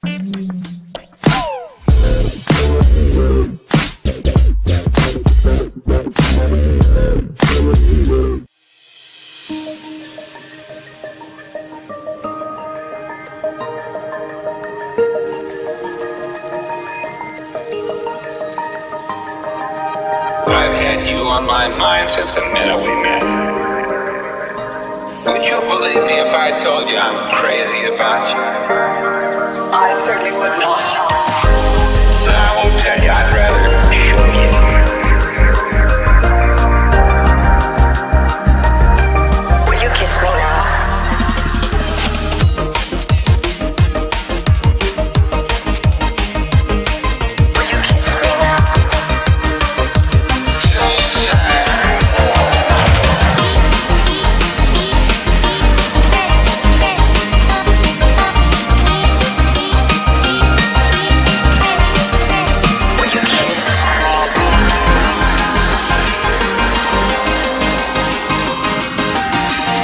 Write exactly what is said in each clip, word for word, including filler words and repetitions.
I've had you on my mind since the minute we met. Would you believe me if I told you I'm crazy about you? I certainly would not. I won't tell you, I'd rather show you. Will you kiss me now? Will you kiss me now?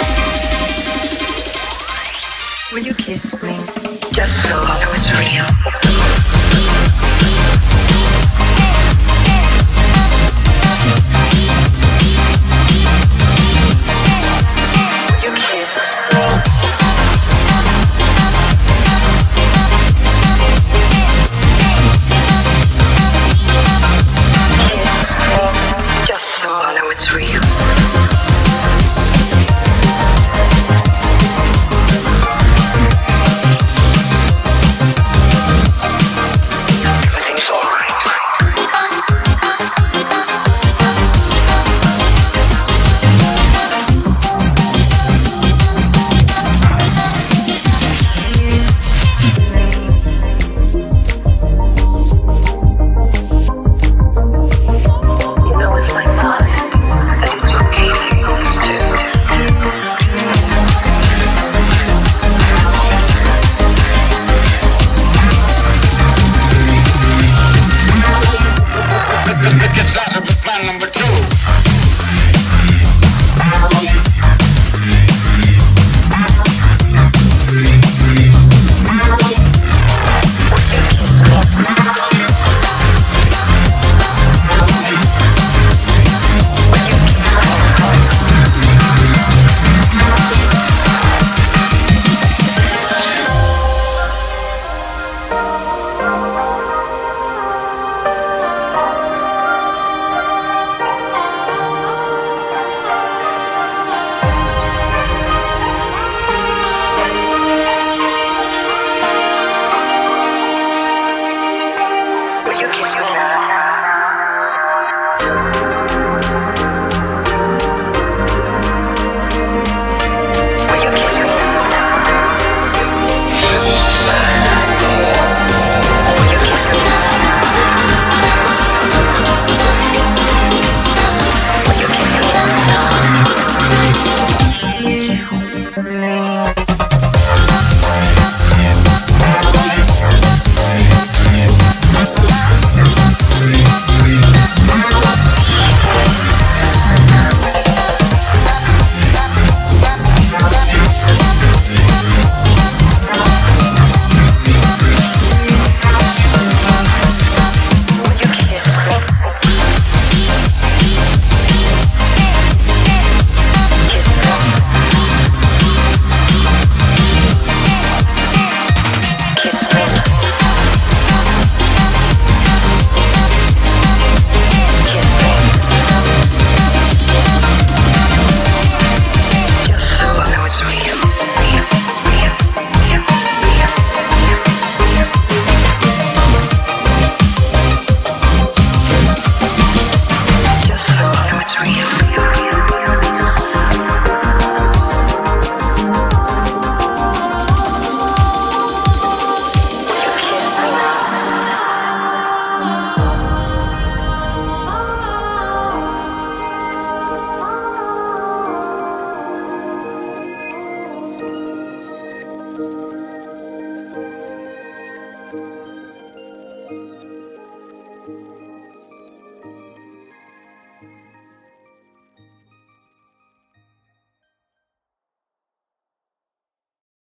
Will you kiss me, just so I know it's real?